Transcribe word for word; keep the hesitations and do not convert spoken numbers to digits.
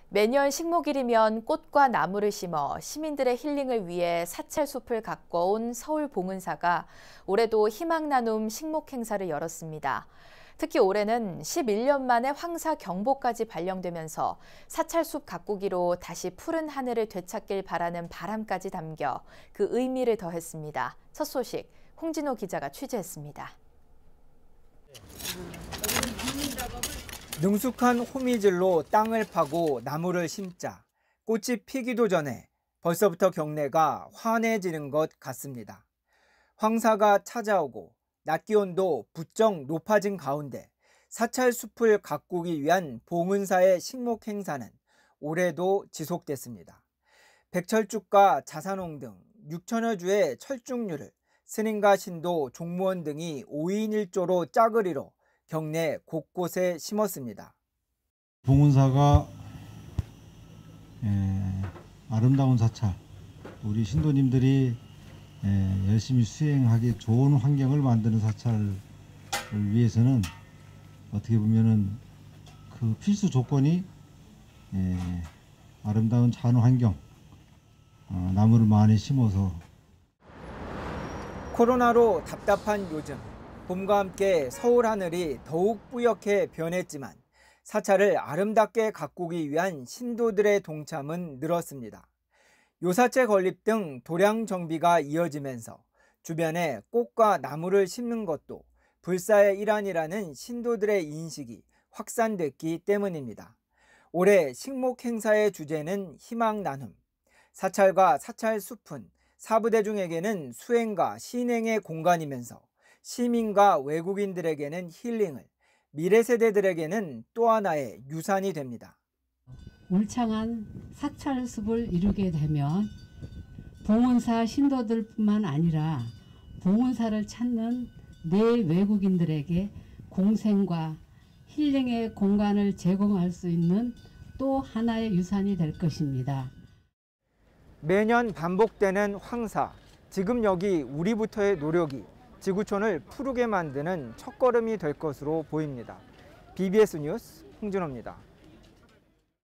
매년 식목일이면 꽃과 나무를 심어 시민들의 힐링을 위해 사찰숲을 가꿔온 서울 봉은사가 올해도 희망 나눔 식목 행사를 열었습니다. 특히 올해는 십일 년 만에 황사 경보까지 발령되면서 사찰숲 가꾸기로 다시 푸른 하늘을 되찾길 바라는 바람까지 담겨 그 의미를 더했습니다. 첫 소식 홍진호 기자가 취재했습니다. 능숙한 호미질로 땅을 파고 나무를 심자 꽃이 피기도 전에 벌써부터 경내가 환해지는 것 같습니다. 황사가 찾아오고 낮 기온도 부쩍 높아진 가운데 사찰숲을 가꾸기 위한 봉은사의 식목 행사는 올해도 지속됐습니다. 백철죽과 자산홍 등 육천여 주의 철쭉류를 스님과 신도, 종무원 등이 오인 일조로 짝을 이뤄 경내 곳곳에 심었습니다. 봉은사가 에, 아름다운 사찰, 우리 신도님들이 에, 열심히 수행하기 좋은 환경을 만드는 사찰을 위해서는 어떻게 보면은 그 필수 조건이 에, 아름다운 자연 환경, 어, 나무를 많이 심어서. 코로나로 답답한 요즘, 봄과 함께 서울 하늘이 더욱 뿌옇게 변했지만 사찰을 아름답게 가꾸기 위한 신도들의 동참은 늘었습니다. 요사채 건립 등 도량 정비가 이어지면서 주변에 꽃과 나무를 심는 것도 불사의 일환이라는 신도들의 인식이 확산됐기 때문입니다. 올해 식목 행사의 주제는 희망 나눔. 사찰과 사찰숲은 사부대중에게는 수행과 신행의 공간이면서 시민과 외국인들에게는 힐링을, 미래 세대들에게는 또 하나의 유산이 됩니다. 울창한 사찰숲을 이루게 되면 봉은사 신도들뿐만 아니라 봉은사를 찾는 내 외국인들에게 공생과 힐링의 공간을 제공할 수 있는 또 하나의 유산이 될 것입니다. 매년 반복되는 황사, 지금 여기 우리부터의 노력이 지구촌을 푸르게 만드는 첫걸음이 될 것으로 보입니다. 비비에스 뉴스 홍진호입니다.